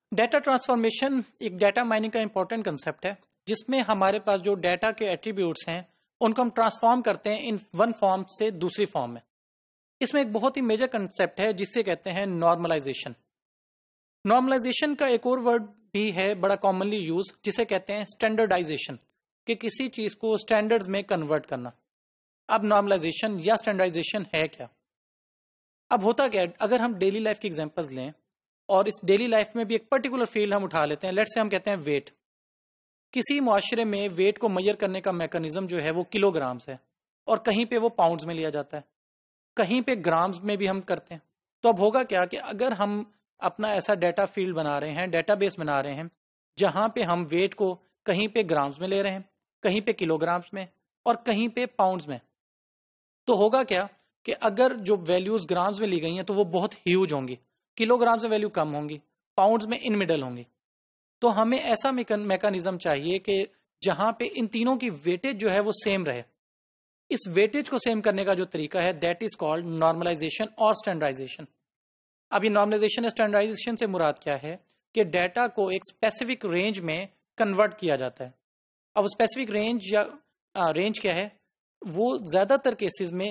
Data transformation एक data mining का important concept है, जिसमें हमारे पास जो डाटा के एट्रीब्यूट्स हैं उनको हम ट्रांसफॉर्म करते हैं इन वन फॉर्म से दूसरी फॉर्म में। इसमें एक बहुत ही मेजर कंसेप्ट है जिसे कहते हैं नॉर्मलाइजेशन। नॉर्मलाइजेशन का एक और वर्ड भी है बड़ा कॉमनली यूज, जिसे कहते हैं स्टैंडर्डाइजेशन, कि किसी चीज को स्टैंडर्ड्स में कन्वर्ट करना। अब नॉर्मलाइजेशन या स्टैंडर्डाइजेशन है क्या? अब होता क्या है, अगर हम डेली लाइफ की एग्जांपल्स लें और इस डेली लाइफ में भी एक पर्टिकुलर फील्ड हम उठा लेते हैं, लेट्स से हम कहते हैं वेट। किसी मुआशरे में वेट को मेजर करने का मैकेनिज्म जो है वो किलोग्राम्स है, और कहीं पे वो पाउंड्स में लिया जाता है, कहीं पे ग्राम्स में भी हम करते हैं। तो अब होगा क्या कि अगर हम अपना ऐसा डाटा फील्ड बना रहे हैं, डेटाबेस बना रहे हैं, जहां पे हम वेट को कहीं पे ग्राम्स में ले रहे हैं, कहीं पे किलोग्राम्स में और कहीं पे पाउंड्स में, तो होगा क्या कि अगर जो वैल्यूज ग्राम्स में ली गई हैं तो वो बहुत ह्यूज होंगी, किलोग्राम्स में वैल्यू कम होंगी, पाउंड्स में इन मिडल होंगी। तो हमें ऐसा मैकेनिज्म चाहिए कि जहां पे इन तीनों की वेटेज जो है वो सेम रहे। इस वेटेज को सेम करने का जो तरीका है दैट इज कॉल्ड नॉर्मलाइजेशन और स्टैंडर्डाइजेशन। अब ये नॉर्मलाइजेशन या स्टैंडर्डाइजेशन से मुराद क्या है कि डाटा को एक स्पेसिफिक रेंज में कन्वर्ट किया जाता है। अब स्पेसिफिक रेंज या रेंज क्या है, वो ज्यादातर केसेस में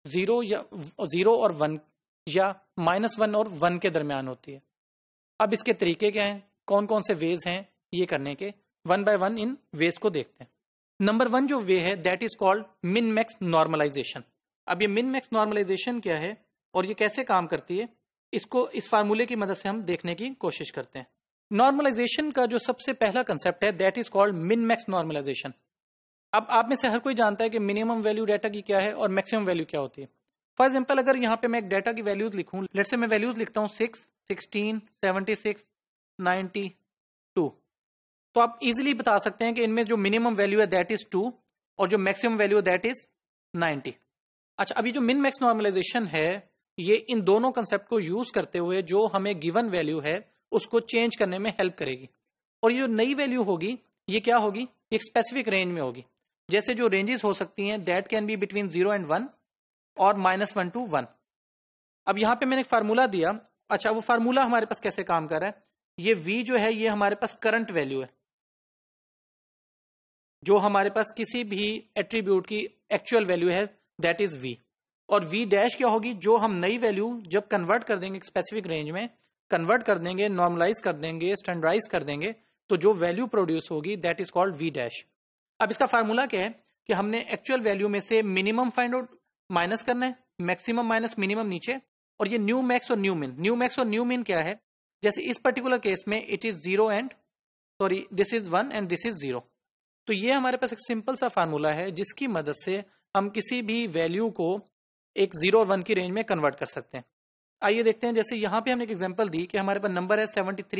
जीरो और वन या -1 और 1 के दरमियान होती है। अब इसके तरीके क्या हैं, कौन कौन से वेज हैं ये करने के, one by one in ways को देखते हैं। नंबर 1 जो वे है that is called min max normalization. अब ये मिन मैक्स नॉर्मलाइजेशन क्या है और ये कैसे काम करती है, इसको इस फार्मूले की मदद से हम देखने की कोशिश करते हैं। नॉर्मलाइजेशन का जो सबसे पहला कंसेप्ट है that is called min max normalization. अब आप में से हर कोई जानता है कि मिनिमम वैल्यू डाटा की क्या है और मैक्सिमम वैल्यू क्या होती है। फॉर एग्जाम्पल अगर यहाँ पे मैं एक डाटा की वैल्यूज लिखूं, लेट्स से मैं वैल्यूज लिखता हूँ 6, 16, 76, 92, तो आप इजीली बता सकते हैं कि इनमें जो मिनिमम वैल्यू है दैट इज 2 और जो मैक्सिमम वैल्यू दैट इज 90। अच्छा, अभी जो मिन मैक्स नॉर्मलाइजेशन है ये इन दोनों कंसेप्ट को यूज करते हुए जो हमें गिवन वैल्यू है उसको चेंज करने में हेल्प करेगी। और ये जो नई वैल्यू होगी ये क्या होगी, एक स्पेसिफिक रेंज में होगी। जैसे जो रेंजेस हो सकती हैं that can be between 0 and 1 और -1 to 1। अब यहां पे मैंने एक फार्मूला दिया। अच्छा, वो फार्मूला हमारे पास कैसे काम कर रहा है, ये v जो है ये हमारे पास करंट वैल्यू है, जो हमारे पास किसी भी एट्रीब्यूट की एक्चुअल वैल्यू है दैट इज v। और v डैश क्या होगी, जो हम नई वैल्यू जब कन्वर्ट कर देंगे स्पेसिफिक रेंज में, कन्वर्ट कर देंगे, नॉर्मलाइज कर देंगे, स्टैंडर्डाइज कर देंगे, तो जो वैल्यू प्रोड्यूस होगी that is called v dash. अब इसका फार्मूला क्या है कि हमने एक्चुअल वैल्यू में से मिनिमम फाइंड आउट माइनस करना है, मैक्सिमम माइनस मिनिमम नीचे, और ये न्यू मैक्स और न्यू मिन। न्यू मैक्स और न्यू मिन क्या है, जैसे इस पर्टिकुलर केस में it is 0 and this is 1 and this is 0। तो ये हमारे पास एक सिंपल सा फार्मूला है जिसकी मदद से हम किसी भी वैल्यू को एक 0 और 1 की रेंज में कन्वर्ट कर सकते हैं। आइए देखते हैं, जैसे यहाँ पे हमने एक एग्जांपल दी कि हमारे पास नंबर है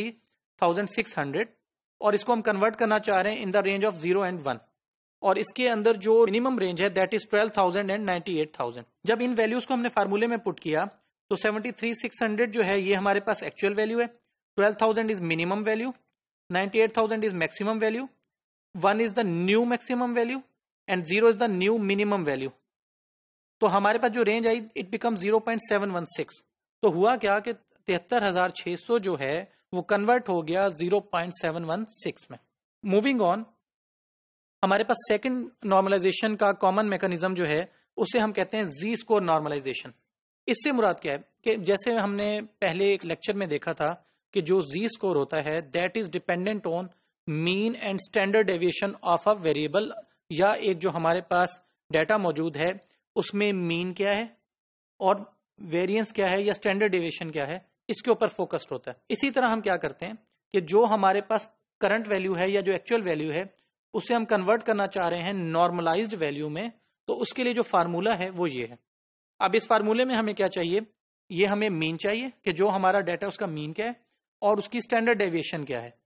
73,600 और इसको हम कन्वर्ट करना चाह रहे हैं in the range of 0 and 1, और इसके अंदर जो मिनिमम रेंज है दैट इज 12,000 एंड 98,000। जब इन वैल्यूज को हमने फार्मूले में पुट किया तो 73,600 जो है ये हमारे पास एक्चुअल वैल्यू है, 12,000 is minimum value, 98,000 is maximum value, 1 is the new maximum value and 0 is the new minimum value. तो हमारे पास जो रेंज आई इट बिकम 0.716। तो हुआ क्या कि 73,600 जो है वो कन्वर्ट हो गया 0.716 में। मूविंग ऑन, हमारे पास सेकंड नॉर्मलाइजेशन का कॉमन मैकेनिज्म जो है उसे हम कहते हैं जी स्कोर नॉर्मलाइजेशन। इससे मुराद क्या है कि जैसे हमने पहले एक लेक्चर में देखा था कि जो जी स्कोर होता है that is dependent on mean and standard deviation of a variable, या एक जो हमारे पास डाटा मौजूद है उसमें मीन क्या है और वेरिएंस क्या है या स्टैंडर्ड डेविएशन क्या है, इसके ऊपर फोकस्ड होता है। इसी तरह हम क्या करते हैं कि जो हमारे पास करंट वैल्यू है या जो एक्चुअल वैल्यू है उसे हम कन्वर्ट करना चाह रहे हैं नॉर्मलाइज्ड वैल्यू में, तो उसके लिए जो फार्मूला है वो ये है। अब इस फार्मूले में हमें क्या चाहिए, ये हमें मीन चाहिए कि जो हमारा डाटा है उसका मीन क्या है और उसकी स्टैंडर्ड डेविएशन क्या है।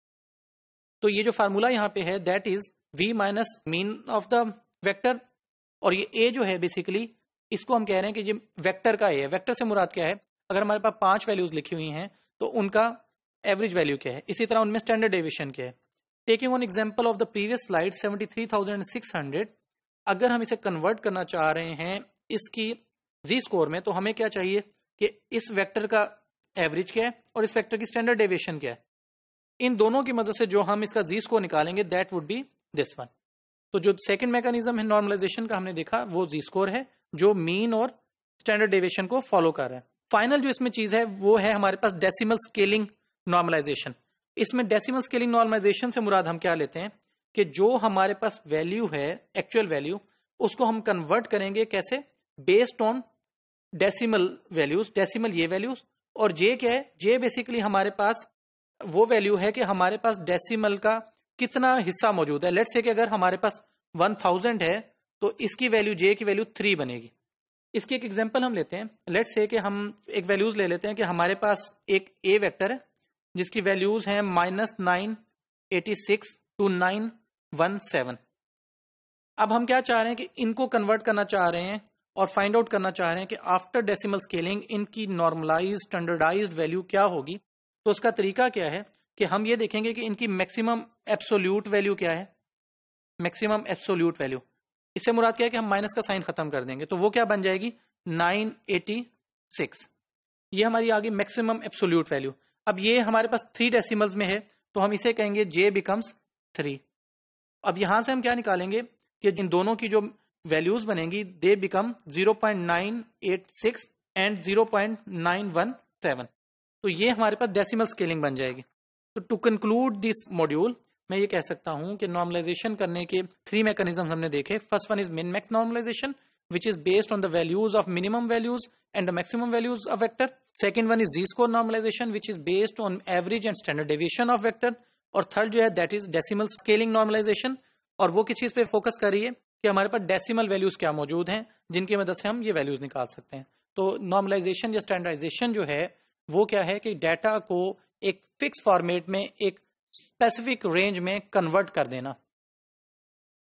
तो ये जो फार्मूला यहाँ पे है that is v minus mean of the vector, और ये a जो है बेसिकली इसको हम कह रहे हैं कि ये वेक्टर का a है। वेक्टर से मुराद क्या है, अगर हमारे पास 5 वैल्यूज लिखी हुई हैं तो उनका एवरेज वैल्यू क्या है, इसी तरह उनमें स्टैंडर्ड डेविएशन क्या है। Taking on example of the previous slide 73,600, अगर हम इसे कन्वर्ट करना चाह रहे हैं इसकी जी स्कोर में, तो हमें क्या चाहिए कि इस वेक्टर का एवरेज क्या है और इस वेक्टर की स्टैंडर्ड डेविएशन क्या है। इन दोनों की मदद से जो हम इसका जी स्कोर निकालेंगे that would be this one. तो जो सेकंड मैकेनिज्म है नॉर्मलाइजेशन का हमने देखा वो जी स्कोर है जो मीन और स्टैंडर्ड डेविएशन को फॉलो कर रहा है। फाइनल जो इसमें चीज है वो है हमारे पास डेसिमल स्केलिंग नॉर्मलाइजेशन। इसमें डेसिमल स्केलिंग नॉर्मलाइजेशन से मुराद हम क्या लेते हैं कि जो हमारे पास वैल्यू है एक्चुअल वैल्यू उसको हम कन्वर्ट करेंगे कैसे, based on decimal values. Decimal ये वैल्यूज और जे क्या है, जे बेसिकली हमारे पास वो वैल्यू है कि हमारे पास डेसिमल का कितना हिस्सा मौजूद है। लेट्स से कि अगर हमारे पास 1000 है तो इसकी वैल्यू जे की वैल्यू 3 बनेगी। इसकी एक एग्जांपल हम लेते हैं। लेट्स से कि हम एक वैल्यूज ले लेते हैं कि हमारे पास एक ए वेक्टर है जिसकी वैल्यूज हैं -986 to 917। अब हम क्या चाह रहे हैं कि इनको कन्वर्ट करना चाह रहे हैं और फाइंड आउट करना चाह रहे हैं कि आफ्टर डेसिमल स्केलिंग इनकी नॉर्मलाइज्ड स्टैंडर्डाइज्ड वैल्यू क्या होगी। तो उसका तरीका क्या है कि हम ये देखेंगे कि इनकी मैक्सिमम एब्सोल्यूट वैल्यू क्या है, मैक्सिमम एब्सोल्यूट वैल्यू। इससे मुराद क्या है कि हम माइनस का साइन खत्म कर देंगे तो वो क्या बन जाएगी 986। ये हमारी आ गई मैक्सिमम एब्सोल्यूट वैल्यू। अब ये हमारे पास 3 डेसिमल्स में है तो हम इसे कहेंगे j बिकम्स 3। अब यहां से हम क्या निकालेंगे कि इन दोनों की जो वैल्यूज बनेंगी दे बिकम 0.986 एंड 0.917। तो ये हमारे पास डेसिमल स्केलिंग बन जाएगी। तो टू कंक्लूड दिस मॉड्यूल मैं ये कह सकता हूं कि नॉर्मलाइजेशन करने के 3 मैकेनिज्म हमने देखे। First one is min max normalization which is based on the values of minimum values and the maximum values of vector. Second one is z-score normalization which is based on average and standard deviation of vector. और third जो है that is decimal scaling normalization और वो किस चीज पे focus कर रही है कि हमारे पास डेसिमल वैल्यूज क्या मौजूद हैं जिनकी मदद से हम ये वैल्यूज निकाल सकते हैं। तो नॉर्मलाइजेशन या स्टैंडर्डाइजेशन जो है वो क्या है कि डाटा को एक फिक्स फॉर्मेट में एक स्पेसिफिक रेंज में कन्वर्ट कर देना।